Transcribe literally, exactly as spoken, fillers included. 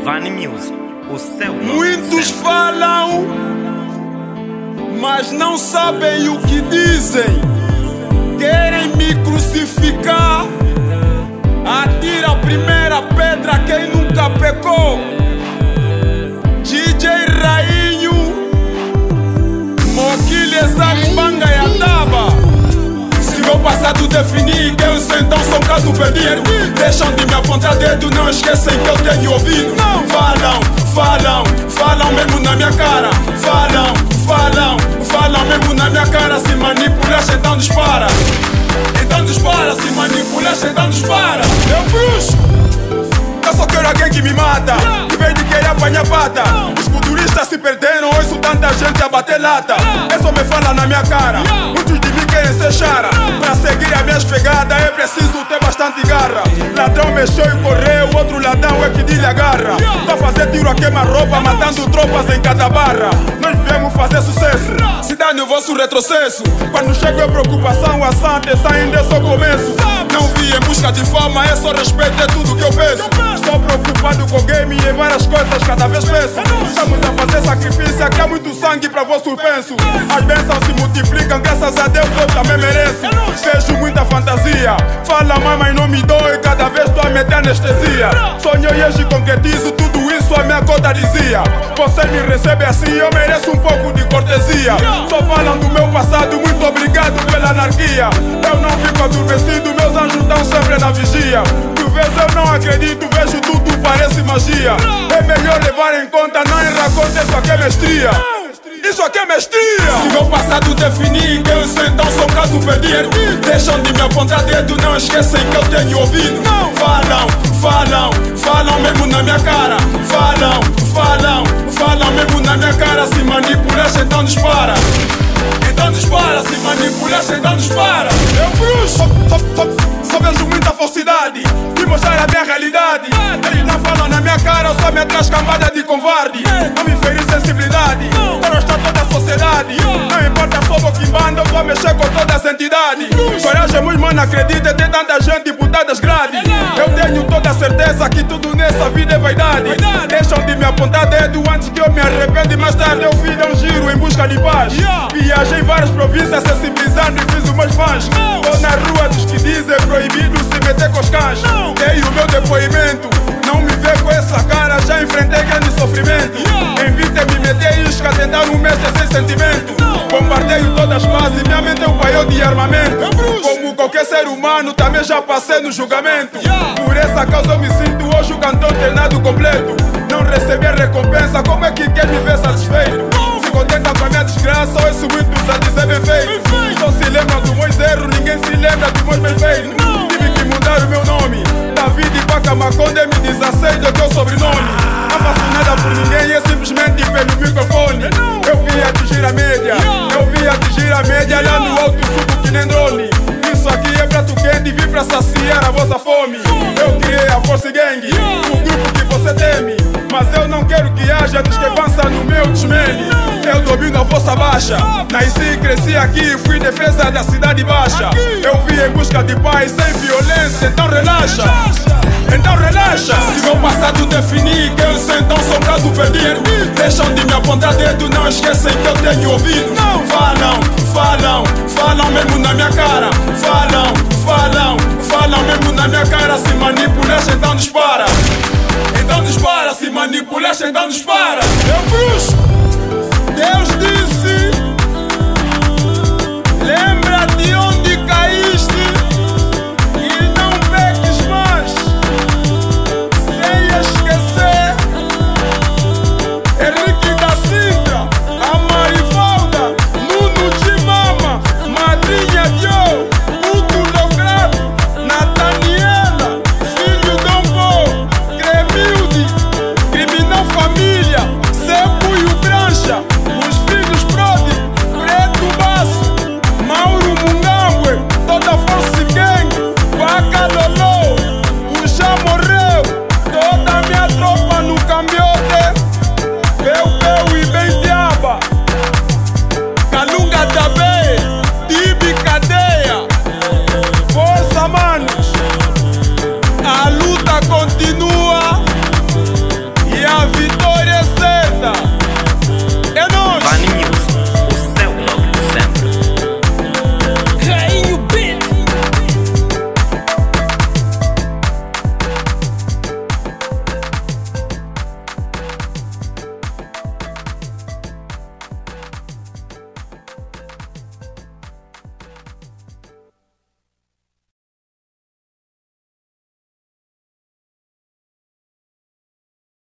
Vani Music, o seu Muitos falam, mas não sabem o que dizem. Querem me crucificar. Atira a primeira pedra quem nunca pecou. D J Rainho, Moquilha, Zambanga e Ataba. Se meu passado definir que eu sou, então sou um caso perdido. Deixam de me apontar dedo, não esquecem que eu tenho ouvido. Falam, falam, falam mesmo na minha cara. Falam, falam, falam mesmo na minha cara. Se manipular, então dispara. Então dispara, se manipular, então dispara. Eu bruxo, eu só quero alguém que me mata. Em vez de querer apanhar pata. Os culturistas se perderam, ouço tanta gente a bater lata. É só me fala na minha cara. Muitos de mim querem ser chara. Pra seguir as minhas pegadas é preciso ter bastante garra. Ladrão mexeu e correu, outro ladrão é que lhe agarra. Pra fazer tiro a queima-roupa, matando tropas em cada barra. Nós viemos fazer sucesso, se dá no vosso retrocesso. Quando chego a preocupação, a santa ainda é só começo. Não vi em busca de fama, é só respeito, é tudo que eu peço. Estou preocupado com o game e várias coisas cada vez peço. Estamos a fazer sacrifício, aqui há muito sangue para vosso penso. As bênçãos se multiplicam, graças a Deus eu também mereço. Vejo muita fantasia, fala mãe, mas não me dói. Cada vez estou a meter anestesia. Sonho e hoje concretizo, tudo isso a minha conta dizia. Você me recebe assim, eu mereço um pouco de cortesia. Só falam do meu passado, muito obrigado pela anarquia. Eu não fico adormecido, meus anjos estão sempre na vigia. Por vezes eu não acredito, vejo tudo, parece magia. É melhor levar em conta, não errar conta, isso aqui é mestria. Isso aqui é mestria. Se meu passado definir que eu sou, então sou um caso perdido. Deixam de me apontar dedo, não esquecem que eu tenho ouvido. Falam, falam, falam mesmo na minha cara. Falam, falam, falam mesmo na minha cara. Se manipular, então dispara. Então dispara, se manipular, então dispara. Eu bruxo, só, só, só vejo muita falsidade e mostrar a minha realidade. Eles não falam na minha cara, eu só me atrás cambada de covarde. Não me ferir sensibilidade, para estar toda a sociedade. Não importa só vou quimbando, eu vou mexer com todas as entidades. Coragem, muito mano, acredita, tem tanta gente putadas grades. Eu tenho toda a certeza que tudo nessa vida é vaidade. Deixam de me apontar dedo antes que eu me arrependa e mais tarde eu fiz um giro em busca de paz. Viajei em várias províncias sensibilizando e fiz os meus fãs. Tô na rua dos que dizem proibido se meter com os cães. Dei o meu depoimento, não me vê com essa cara, já enfrentei grande sofrimento. Evite me meter isca, tentar um mês sem sentimento. Bombardeio todas as bases, minha mente é um paiol de armamento. Como qualquer ser humano, também já passei no julgamento. Por essa causa eu me sinto hoje o cantor treinado completo. Não receber recompensa, como é que quer me ver satisfeito? Se contenta com a minha desgraça, ouço muitos a dizer bem feito. Só se lembram dos meus erros, ninguém se lembra dos meus bem feitos. Tive que mudar o meu nome, David Baca Maconde me desaceita o teu sobrenome. Não faço nada por ninguém, é simplesmente pelo microfone. Eu vim atingir a média, eu vim atingir a média lá no alto subo que nem drone. Isso aqui é prato quente, vim pra saciar a vossa fome. Eu criei a Force Gang, o grupo que você teme. Mas eu não quero que haja discrepância no meu desmene. Eu domino a vossa baixa. Nasci e cresci aqui, fui defesa da cidade baixa. Eu vim em busca de paz sem violência, então relaxa. Então relaxa. Se meu passado definir que eu sou, então sou um caso perdido. Deixam de me apontar dedo, não esquecem que eu tenho ouvido. Falam, falam, falam mesmo na minha cara. Falam, falam, falam mesmo na minha cara. Se manipular, então dispara. Então dispara, se manipular, então dispara. Eu bruxo, Deus disse, lembra de onde caíste e não peques mais. Sem esquecer Henrique da Sintra, a Marivalda, Nuno de Mama, Madrinha Joe, Puto Logrado, Nataniela, Filho Dom Bo, Cremilde, Criminal Família, Cepo e o Brancha, os